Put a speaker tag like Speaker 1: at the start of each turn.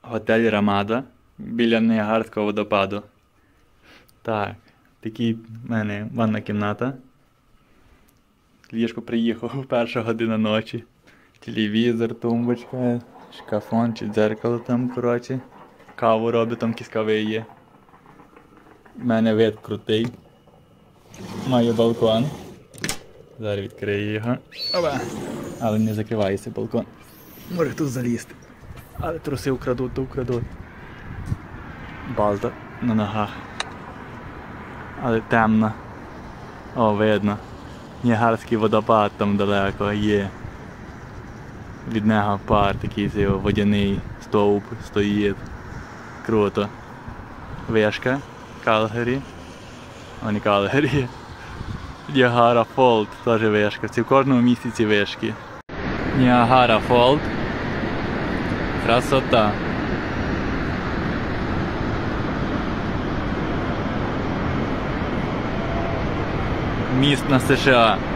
Speaker 1: Готель Рамада біля Ніагарського водопаду. Так, такий в мене ванна кімната. Ліжко приїхав, перша година ночі. Телевізор, тумбочка, шкафон чи дзеркало там, коротше. Каву робить, там якісь кави є. У мене вид крутий. Маю балкон. Зараз відкрию його. Опа. Але не закривається балкон. Може хтось залізти. Але труси вкрадуть, то вкрадуть. Балта на ногах. Але темно. О, видно. Ніагарський водопад там далеко є. Від нього пар такий водяний стовп стоїть. Круто. Вишка. Калгарі. О, не Калгарі. Ніагара Фолд теж вишка. Це в кожному місці ці вишки. Ніагара Фолд. Красота. Міст на США.